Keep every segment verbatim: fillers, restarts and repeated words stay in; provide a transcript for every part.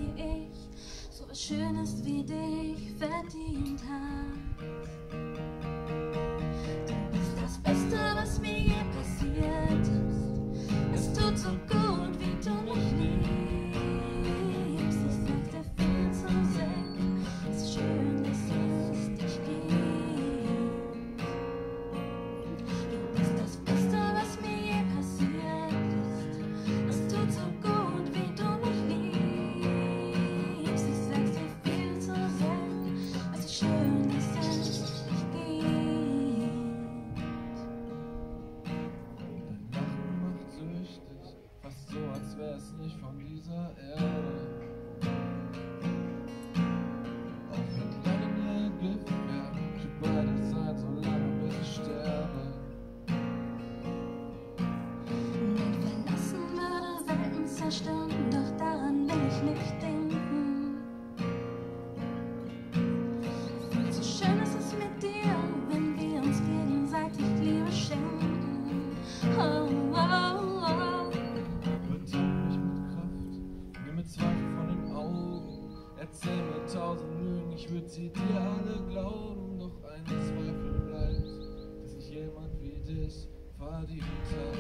wie ich so was Schönes wie dich verdient hat. Du bist das Beste, was mir je passiert ist. Es tut so gut, wie du mich liebst. Ich sag dir viel zu selten, es ist schön, dass es dich gibt. Du bist das Beste, was mir je passiert ist. Es tut so gut, wie du mich liebst. Ich sag's dir viel zu selten, es ist schön, dass es dich gibt. Dein Lachen macht süchtig, fast so, als wär's nicht von dieser Erde. Auch wenn kleine Gift werden, für beide sein, solange bis ich sterbe. Nicht verlassen würde Welten zerstören, doch daran will ich nicht denken. Viel zu schön ist es mit dir, wenn wir uns gegenseitig Liebe schenken. Oh, oh, oh. Übertrag mich mit Kraft, nimm mir Zweifel von den Augen. Erzähl mir tausend Lügen, ich würd sie dir alle glauben. Doch ein Zweifel bleibt, dass ich jemand wie dich verdient hab.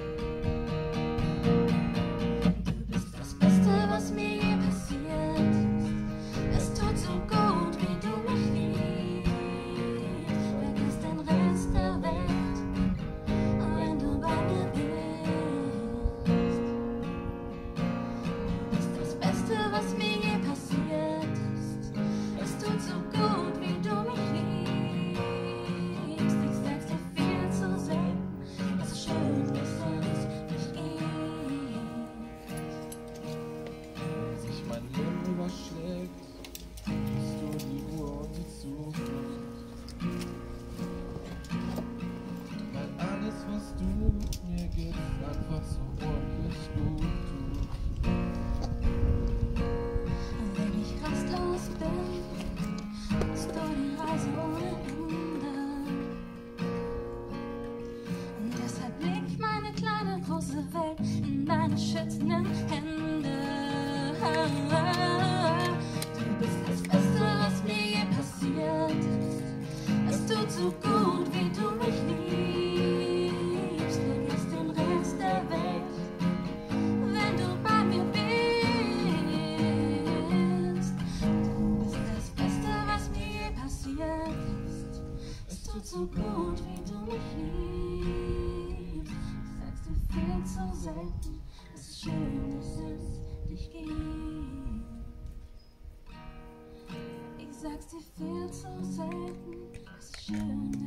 Du bist das Beste, was mir je passiert ist. Es tut so gut, wie du mich liebst. Vergiss den Rest der Welt, wenn du bei mir bist. Du bist das Beste, was mir je passiert ist. Es tut so gut, wie du mich liebst. Ich sag's dir viel zu selten, es ist schön, dass es dich gibt. Wenn sich mein Leben überschlägt, bist du die Ruhe und die Zukunft. Weil alles, was du mir gibst, einfach so ordentlich gut tut. Wenn ich rastlos bin, bist du die Reise ohne Ende. Und deshalb leg ich meine kleine große Welt in deine schützenden Hände. Du bist das Beste, was mir je passiert ist. Es tut so gut, wie du mich liebst. Vergiss den Rest der Welt, wenn du bei mir bist. Du bist das Beste, was mir je passiert ist. Es tut so gut, wie du mich liebst. Ich sag's dir viel zu selten, es ist schön, dass es dich gibt. Ich sag's dir viel zu selten, es ist schön,